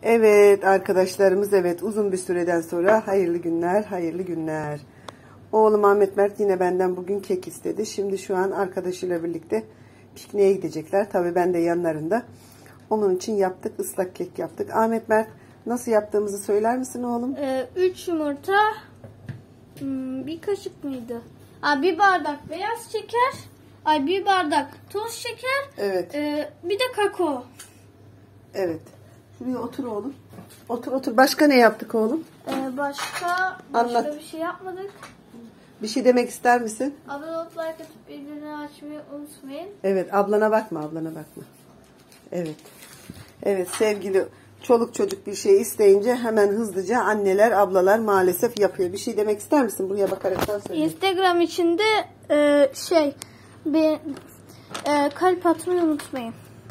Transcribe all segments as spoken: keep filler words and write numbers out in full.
Evet arkadaşlarımız, evet uzun bir süreden sonra hayırlı günler, hayırlı günler. Oğlum Ahmet Mert yine benden bugün kek istedi. Şimdi şu an arkadaşıyla birlikte pikniğe gidecekler. Tabii ben de yanlarında. Onun için yaptık, ıslak kek yaptık. Ahmet Mert, nasıl yaptığımızı söyler misin oğlum? Ee, üç yumurta, hmm, bir kaşık mıydı? Aa, bir bardak beyaz şeker, ay bir bardak toz şeker, Evet. E, bir de kakao. Evet. Şuraya otur oğlum. Otur otur. Başka ne yaptık oğlum? Ee, başka başka Anlat. bir şey yapmadık. Bir şey demek ister misin? Abone olup like atıp bildirimleri açmayı unutmayın. Evet, ablana bakma, ablana bakma. Evet. Evet, sevgili çoluk çocuk bir şey isteyince hemen hızlıca anneler, ablalar maalesef yapıyor. Bir şey demek ister misin? Buraya bakaraktan söyle. Instagram için de e, şey bir e, kalp atmayı unutmayın.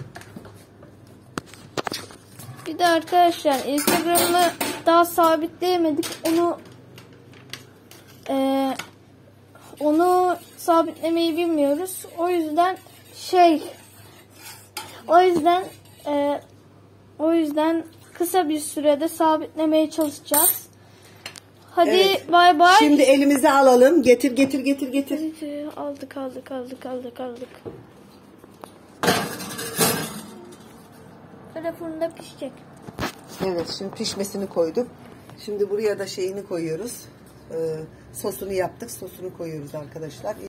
Bir de arkadaşlar Instagram'ı daha sabitleyemedik. Onu e, onu sabitlemeyi bilmiyoruz. O yüzden şey o yüzden e, o yüzden kısa bir sürede sabitlemeye çalışacağız. Hadi Evet. bay bay. Şimdi elimize alalım. Getir getir getir getir. Aldık aldık aldık aldık aldık. Böyle fırında pişecek. Evet, şimdi pişmesini koyduk. Şimdi buraya da şeyini koyuyoruz. Ee, sosunu yaptık. Sosunu koyuyoruz arkadaşlar.